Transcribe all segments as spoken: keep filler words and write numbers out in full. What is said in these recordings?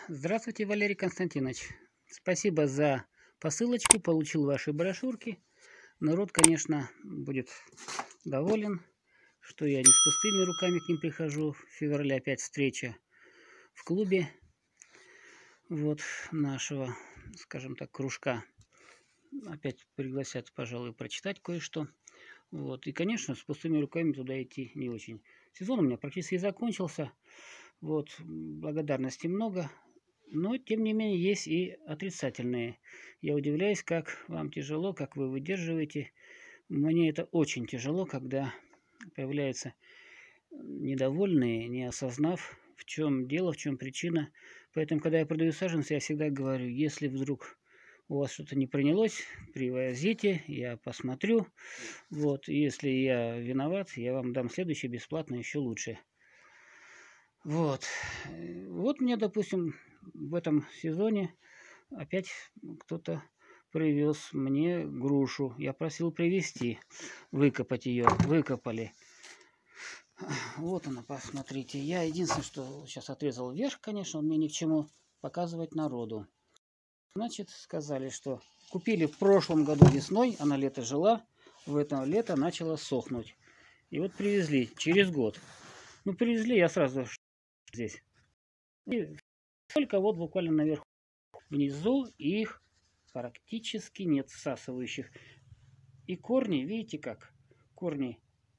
Здравствуйте, Валерий Константинович. Спасибо за посылочку. Получил ваши брошюрки. Народ, конечно, будет доволен, что я не с пустыми руками к ним прихожу. В феврале опять встреча в клубе вот нашего, скажем так, кружка. Опять пригласят, пожалуй, прочитать кое-что. Вот. И, конечно, с пустыми руками туда идти не очень. Сезон у меня практически закончился. Вот. Благодарности много. Но, тем не менее, есть и отрицательные. Я удивляюсь, как вам тяжело, как вы выдерживаете. Мне это очень тяжело, когда появляются недовольные, не осознав, в чем дело, в чем причина. Поэтому, когда я продаю саженцы, я всегда говорю, если вдруг у вас что-то не принялось, привозите, я посмотрю. Вот, если я виноват, я вам дам следующий бесплатно, еще лучше. Вот. Вот мне, допустим, в этом сезоне опять кто-то привез мне грушу. Я просил привезти, выкопать ее. Выкопали. Вот она, посмотрите. Я единственное, что сейчас отрезал вверх, конечно, он мне ни к чему показывать народу. Значит, сказали, что купили в прошлом году весной, она лето жила, в это лето начала сохнуть. И вот привезли через год. Ну, привезли, я сразу здесь. И только вот буквально наверху. Внизу их практически нет всасывающих. И корни, видите как? Корни.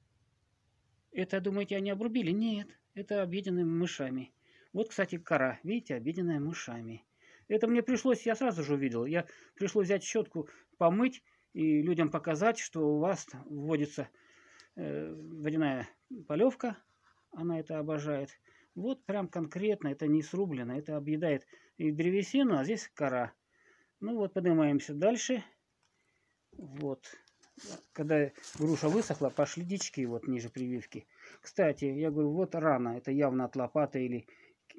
Это, думаете, они обрубили? Нет, это объедены мышами. Вот, кстати, кора, видите, объеденная мышами. Это мне пришлось, я сразу же увидел, я пришлось взять щетку, помыть и людям показать, что у вас вводится э, водяная полевка, она это обожает. Вот прям конкретно, это не срублено, это объедает и древесину, а здесь кора. Ну вот, поднимаемся дальше. Вот. Когда груша высохла, пошли дички вот ниже прививки. Кстати, я говорю, вот рана, это явно от лопаты или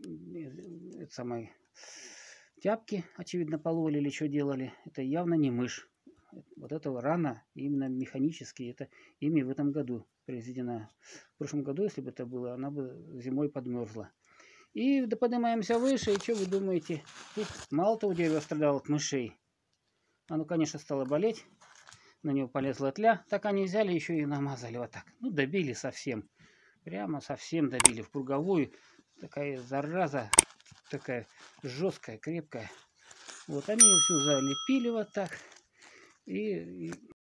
это самой тяпки, очевидно, пололи или что делали. Это явно не мышь. Вот эта рана именно механически, это ими в этом году произведена. В прошлом году, если бы это было, она бы зимой подмерзла. И поднимаемся выше, и что вы думаете? Тут мало-то у дерева страдало от мышей. Оно, конечно, стало болеть. На него полезла тля. Так они взяли еще и намазали вот так. Ну, добили совсем. Прямо совсем добили в круговую. Такая зараза, такая жесткая, крепкая. Вот они ее всю залепили вот так. И, и